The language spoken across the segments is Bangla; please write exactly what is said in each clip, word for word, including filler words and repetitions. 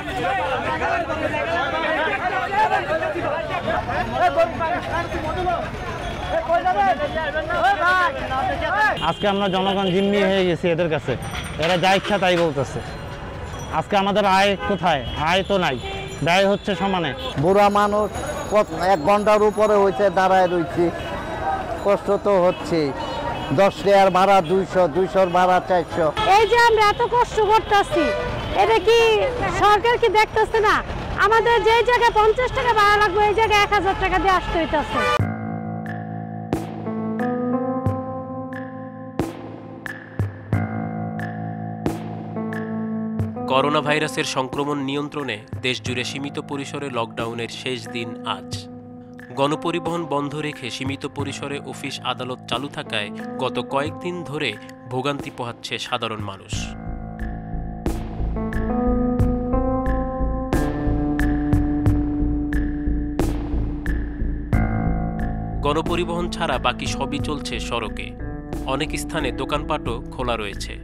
আজকে আমরা জনগণ জিম্মি হয়ে গেছি এদের কাছে, এরা যা ইচ্ছা তাই বলতেছে। আজকে আমাদের আয় কোথায়? আয় তো নাই, ব্যয় হচ্ছে সমানে। বুড়া মানুষ এক ঘন্টার উপরে হয়েছে, দাঁড়ায় রয়েছি, কষ্ট তো হচ্ছে। দশ টাকার ভাড়া দুইশো, দুইশোর ভাড়া চারশো। এই যে আমরা এত কষ্ট করতেছি, এটা কি সরকার কি দেখতেছে না? আমাদের যে জায়গায় পঞ্চাশ টাকা ভাড়া লাগবে, এই জায়গায় এক হাজার টাকা দিয়ে আসতে হইতেছে। করোনা ভাইরাসের সংক্রমণ নিয়ন্ত্রণে দেশজুড়ে সীমিত পরিসরে লকডাউনের শেষ দিন আজ। গণপরিবহন বন্ধ রেখে সীমিত পরিসরে অফিস আদালত চালু থাকায় গত কয়েকদিন ধরে ভোগান্তি পোহাচ্ছে সাধারণ মানুষ। গণপরিবহন ছাড়া বাকি সবই চলছে সড়কে। অনেক স্থানে দোকানপাটও খোলা রয়েছে।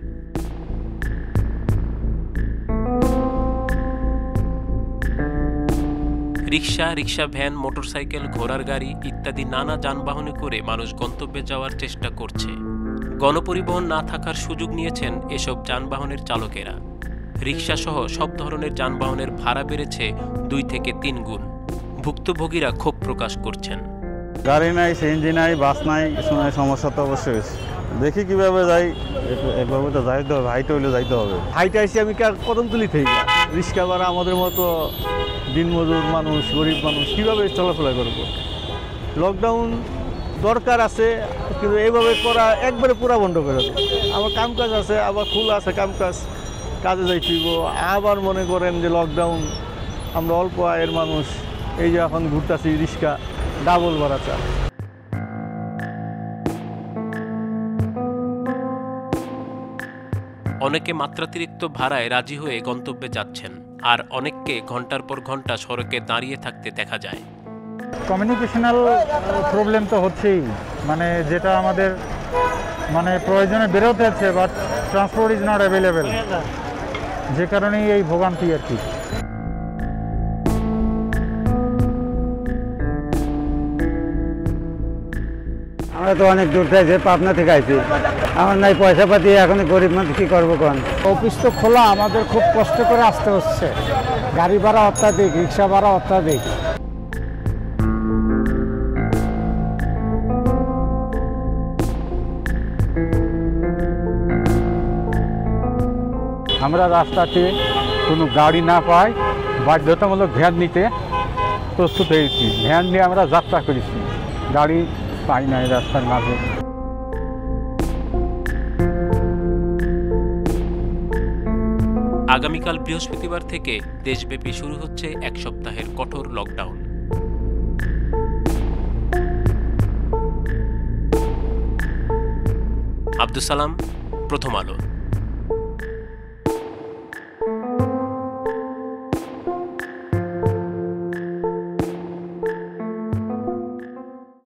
রিক্সা, রিক্সা ভ্যান, মোটরসাইকেল, ঘোড়ার গাড়ি ইত্যাদি নানা যানবাহনে করে মানুষ গন্তব্যে যাওয়ার চেষ্টা করছে। গণপরিবহন না থাকার সুযোগ নিয়েছেন এসব যানবাহনের চালকেরা। রিক্সা সহ সব ধরনের যানবাহনের ভাড়া বেড়েছে দুই থেকে তিন গুণ। ভুক্তভোগীরা ক্ষোভ প্রকাশ করছেন। গাড়ি নাই, সিএনজি নাই, বাস নাই, সমস্যা তো অবশ্যই হয়েছে। দেখি কিভাবে যাই, একভাবে তো যাইতে হবে, হাইটে হইলে যাইতে হবে। হাইটে আইসি আমি কদমতলি থেকে, রিক্সা ভাড়া আমাদের মতো দিনমজুর মানুষ, গরিব মানুষ কীভাবে চলাফেরা করবো? লকডাউন দরকার আছে, কিন্তু এইভাবে করা একবারে পুরা বন্ধ করে দেবে। আমার কাম কাজ আছে, আবার খোলা আছে কাম কাজ, কাজে যাইতেইব। আবার মনে করেন যে লকডাউন, আমরা অল্প আয়ের মানুষ, এই যে এখন ঘুরতেছি রিক্সা ডাবল ভাড়া চা। অনেকে মাত্রাতিরিক্ত ভাড়ায় রাজি হয়ে গন্তব্যে যাচ্ছেন, আর অনেককে ঘন্টার পর ঘন্টা সড়কে দাঁড়িয়ে থাকতে দেখা যায়। কমিউনিকেশনাল প্রবলেম তো হচ্ছেই, মানে যেটা আমাদের মানে প্রয়োজনে বেরোতে হচ্ছে, but transport is not available, যে কারণেই এই ভোগান্তি আর কি। আমরা তো অনেক দূর থেকে, পাবনা থেকে আইছি, আমার নাই পয়সা পাতি, এখন গরিব মানুষ কি করবো? কোন অফিস তো খোলা, আমাদের খুব কষ্ট করে আসতে হচ্ছে। গাড়ি ভাড়া অত্যাধিক, রিক্সা ভাড়া অত্যাধিক। আমরা রাস্তাতে কোনো গাড়ি না পাই, বাধ্যতামূলক ভ্যান নিতে প্রস্তুত হয়েছি। ভ্যান নিয়ে আমরা যাত্রা করেছি, গাড়ি পাই নাই রাস্তার মাঝে। আগামীকাল বৃহস্পতিবার থেকে দেশব্যাপী শুরু হচ্ছে এক সপ্তাহের কঠোর লকডাউন। আব্দুস সালাম, প্রথম আলো।